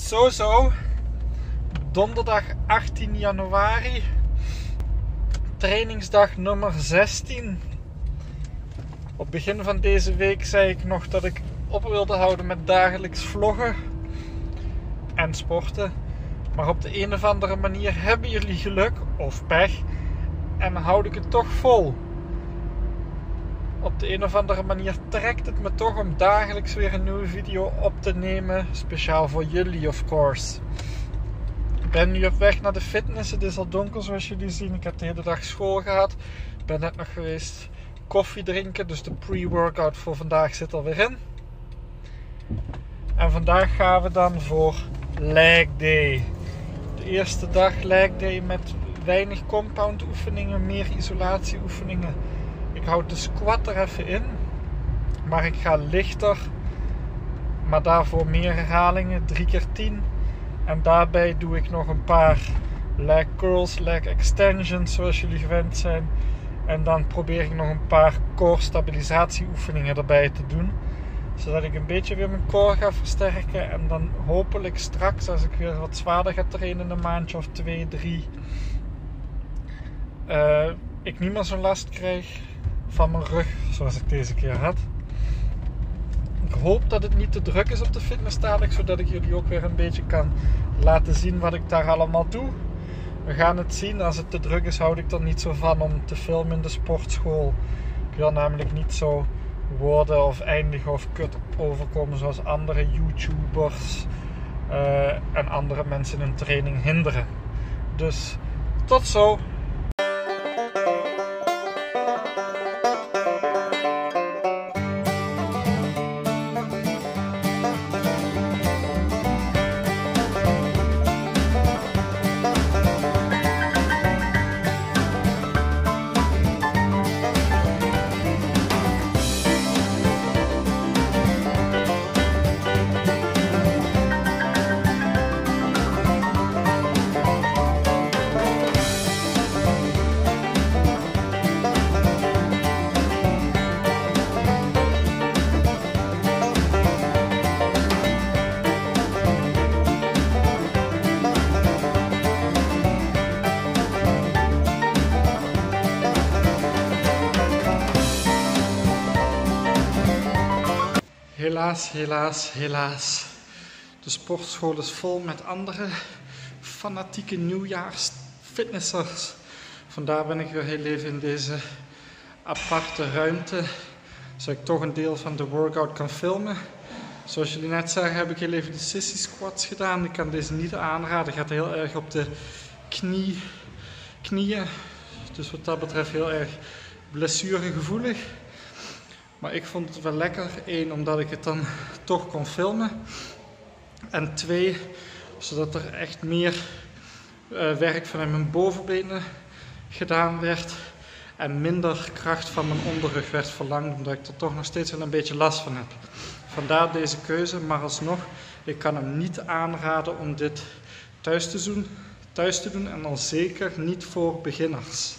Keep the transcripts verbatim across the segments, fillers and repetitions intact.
Zo zo, donderdag achttien januari, trainingsdag nummer zestien. Op het begin van deze week zei ik nog dat ik op wilde houden met dagelijks vloggen en sporten. Maar op de een of andere manier hebben jullie geluk of pech en houd ik het toch vol. Op de een of andere manier trekt het me toch om dagelijks weer een nieuwe video op te nemen. Speciaal voor jullie, of course. Ik ben nu op weg naar de fitness. Het is al donker zoals jullie zien. Ik heb de hele dag school gehad. Ik ben net nog geweest koffie drinken. Dus de pre-workout voor vandaag zit alweer in. En vandaag gaan we dan voor leg day. De eerste dag leg day met weinig compound oefeningen, meer isolatie oefeningen. Ik houd de squat er even in, maar ik ga lichter, maar daarvoor meer herhalingen, drie keer tien. En daarbij doe ik nog een paar leg curls, leg extensions zoals jullie gewend zijn. En dan probeer ik nog een paar core stabilisatie oefeningen erbij te doen. Zodat ik een beetje weer mijn core ga versterken. En dan hopelijk straks, als ik weer wat zwaarder ga trainen, een maandje of twee, drie, uh, ik niet meer zo'n last krijg van mijn rug zoals ik deze keer had. Ik hoop dat het niet te druk is op de fitness dadelijk, zodat ik jullie ook weer een beetje kan laten zien wat ik daar allemaal doe. We gaan het zien. Als het te druk is, houd ik er niet zo van om te filmen in de sportschool. Ik wil namelijk niet zo worden of eindigen of kut overkomen zoals andere YouTubers uh, en andere mensen in hun training hinderen. Dus tot zo! Helaas, helaas, helaas. De sportschool is vol met andere fanatieke nieuwjaarsfitnessers. Vandaar ben ik weer heel even in deze aparte ruimte, zodat ik toch een deel van de workout kan filmen. Zoals jullie net zagen heb ik heel even de sissy squats gedaan. Ik kan deze niet aanraden. Het gaat heel erg op de knie, knieën. Dus wat dat betreft heel erg blessuregevoelig. Maar ik vond het wel lekker. Eén, omdat ik het dan toch kon filmen. En twee, zodat er echt meer uh, werk vanuit mijn bovenbenen gedaan werd. En minder kracht van mijn onderrug werd verlangd. Omdat ik er toch nog steeds wel een beetje last van heb. Vandaar deze keuze. Maar alsnog, ik kan hem niet aanraden om dit thuis te doen. Thuis te doen en al zeker niet voor beginners.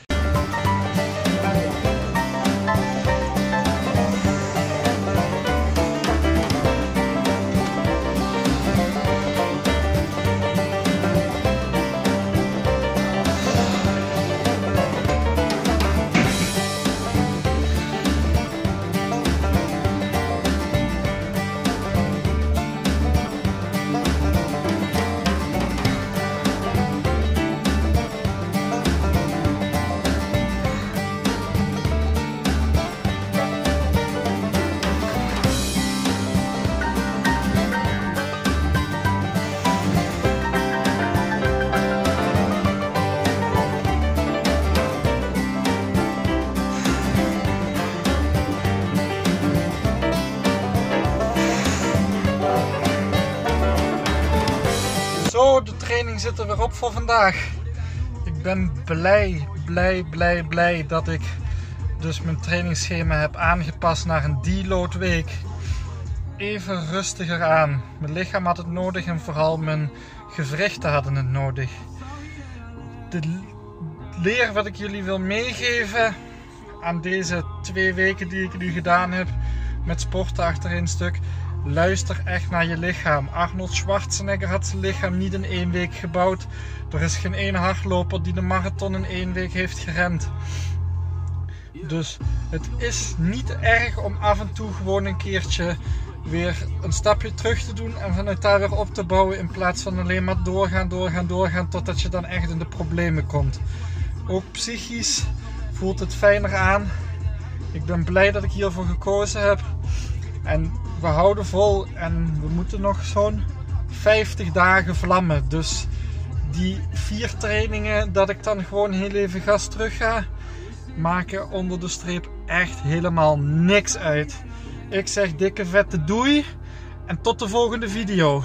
Zo, de training zit er weer op voor vandaag. Ik ben blij, blij, blij, blij dat ik dus mijn trainingsschema heb aangepast naar een deload week. Even rustiger aan. Mijn lichaam had het nodig en vooral mijn gewrichten hadden het nodig. De leer wat ik jullie wil meegeven aan deze twee weken die ik nu gedaan heb met sporten achter een stuk. luister echt naar je lichaam. Arnold Schwarzenegger had zijn lichaam niet in één week gebouwd. Er is geen één hardloper die de marathon in één week heeft gerend. Dus het is niet erg om af en toe gewoon een keertje weer een stapje terug te doen en vanuit daar weer op te bouwen, in plaats van alleen maar doorgaan, doorgaan, doorgaan totdat je dan echt in de problemen komt. Ook psychisch voelt het fijner aan. Ik ben blij dat ik hiervoor gekozen heb. En we houden vol en we moeten nog zo'n vijftig dagen vlammen. Dus die vier trainingen dat ik dan gewoon heel even gas terug ga, maken onder de streep echt helemaal niks uit. Ik zeg dikke vette doei en tot de volgende video.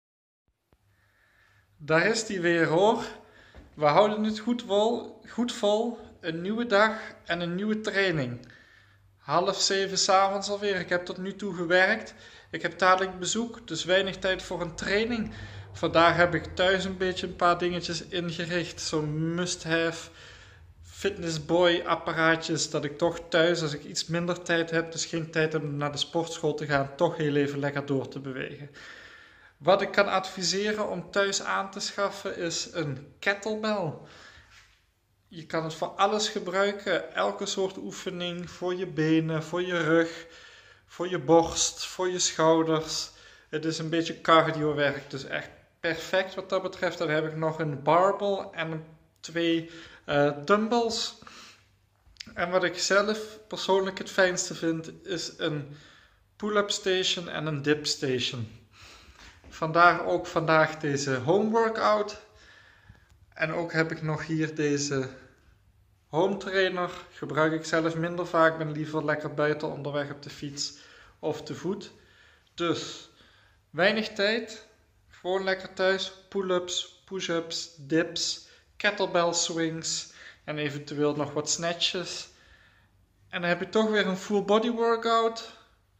Daar is die weer hoor. We houden het goed vol, goed vol. Een nieuwe dag en een nieuwe training. Half zeven 's avonds alweer. Ik heb tot nu toe gewerkt. Ik heb dadelijk bezoek, dus weinig tijd voor een training. Vandaag heb ik thuis een beetje een paar dingetjes ingericht. Zo'n must-have fitnessboy apparaatjes. Dat ik toch thuis, als ik iets minder tijd heb, dus geen tijd heb om naar de sportschool te gaan, toch heel even lekker door te bewegen. Wat ik kan adviseren om thuis aan te schaffen is een kettlebell. Je kan het voor alles gebruiken. Elke soort oefening. Voor je benen, voor je rug, voor je borst, voor je schouders. Het is een beetje cardio werk. Dus echt perfect wat dat betreft. Dan heb ik nog een barbell en twee uh, dumbbells. En wat ik zelf persoonlijk het fijnste vind is een pull-up station en een dip station. Vandaar ook vandaag deze home workout. En ook heb ik nog hier deze home trainer. Gebruik ik zelf minder vaak. Ben liever lekker buiten onderweg op de fiets of te voet. Dus weinig tijd. Gewoon lekker thuis. Pull-ups, push-ups, dips, kettlebell swings. En eventueel nog wat snatches. En dan heb je toch weer een full body workout.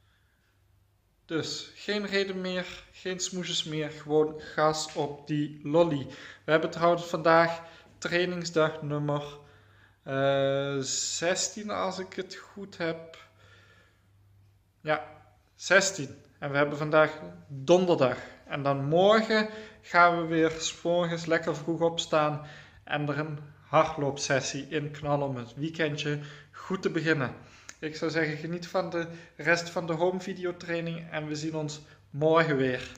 Dus geen reden meer, geen smoesjes meer, gewoon gas op die lolly. We hebben trouwens vandaag trainingsdag nummer uh, zestien als ik het goed heb. Ja, zestien. En we hebben vandaag donderdag. En dan morgen gaan we weer 's morgens lekker vroeg opstaan en er een hardloopsessie in knallen om het weekendje goed te beginnen. Ik zou zeggen, geniet van de rest van de home videotraining en we zien ons morgen weer.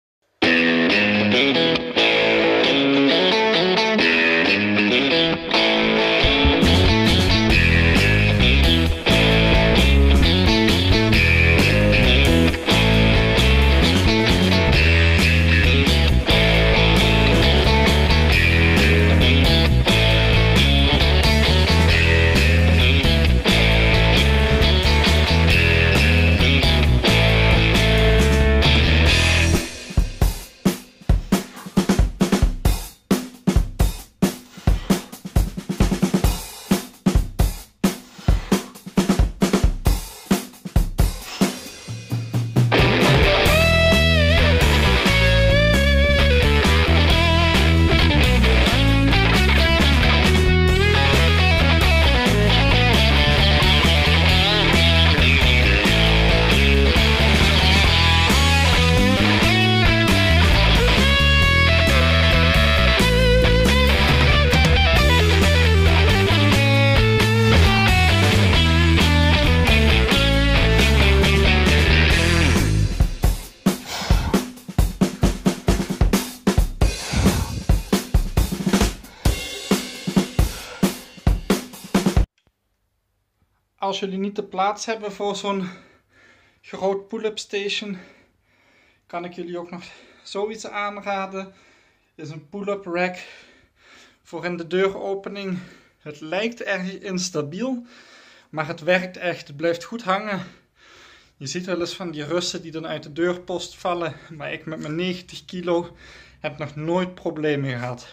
Als jullie niet de plaats hebben voor zo'n groot pull-up station, kan ik jullie ook nog zoiets aanraden. Is een pull-up rack voor in de deuropening. Het lijkt erg instabiel, maar het werkt echt. Het blijft goed hangen. Je ziet wel eens van die Russen die dan uit de deurpost vallen, maar ik met mijn negentig kilo heb nog nooit problemen gehad.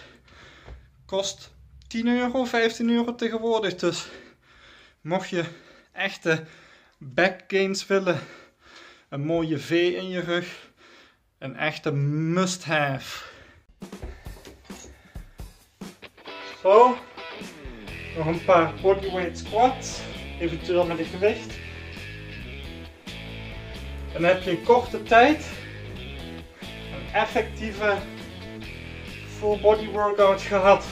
Kost tien euro, vijftien euro tegenwoordig, dus mocht je echte back gains willen, een mooie V in je rug, een echte must have. Zo, nog een paar bodyweight squats, eventueel met een gewicht. En dan heb je in korte tijd een effectieve full body workout gehad.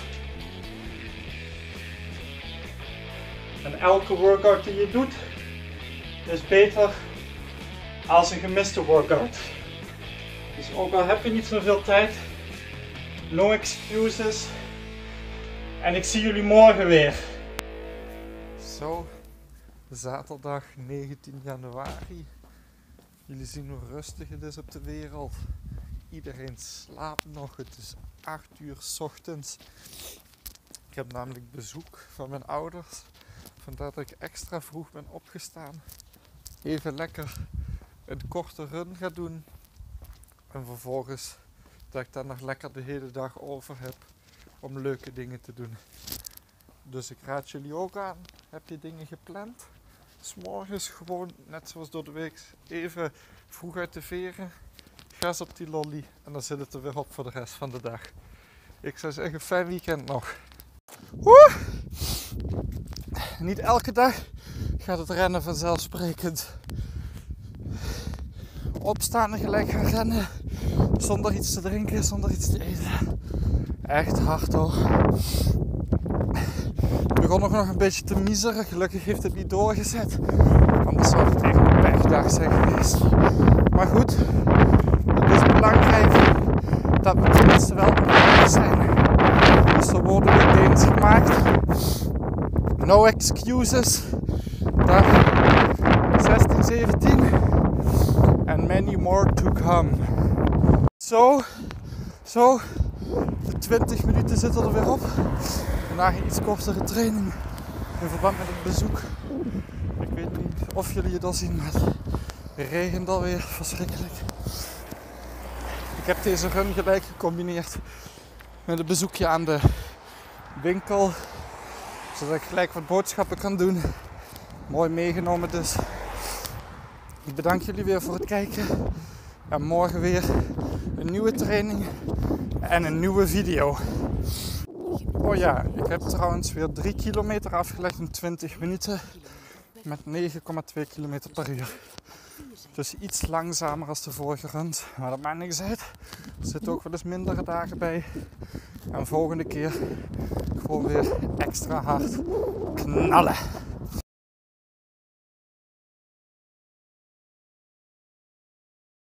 En elke workout die je doet is beter als een gemiste workout. Dus ook al heb je niet zoveel tijd, no excuses. En ik zie jullie morgen weer. Zo, zaterdag negentien januari. Jullie zien hoe rustig het is op de wereld. Iedereen slaapt nog. Het is acht uur 's ochtends. Ik heb namelijk bezoek van mijn ouders. Vandaar dat ik extra vroeg ben opgestaan. Even lekker een korte run ga doen. En vervolgens dat ik dan nog lekker de hele dag over heb om leuke dingen te doen. Dus ik raad jullie ook aan. Heb je dingen gepland? 'S morgens gewoon, net zoals door de week, even vroeg uit de veren. Ga eens op die lolly en dan zit het er weer op voor de rest van de dag. Ik zou zeggen, fijn weekend nog. Woe! Niet elke dag gaat het rennen vanzelfsprekend. Opstaan en gelijk gaan rennen. Zonder iets te drinken, zonder iets te eten. Echt hard hoor. Ik begon nog een beetje te miseren. Gelukkig heeft het niet doorgezet. Anders zou het echt een pechdag zijn geweest. Maar goed, het is belangrijk dat we tenminste wel belangrijk zijn. Dus er worden weer gains gemaakt. No excuses. Dag zestien, zeventien. And many more to come. Zo, zo. De twintig minuten zitten er weer op. Vandaag een iets kortere training in verband met het bezoek. Ik weet niet of jullie het al zien, maar het regent alweer verschrikkelijk. Ik heb deze run gelijk gecombineerd met een bezoekje aan de winkel. Zodat ik gelijk wat boodschappen kan doen. Mooi meegenomen dus. Ik bedank jullie weer voor het kijken. En morgen weer een nieuwe training en een nieuwe video. Oh ja, ik heb trouwens weer drie kilometer afgelegd in twintig minuten met negen komma twee kilometer per uur. Dus iets langzamer als de vorige run, maar dat maakt niks uit. Er zitten ook wel eens mindere dagen bij. En volgende keer gewoon weer extra hard knallen.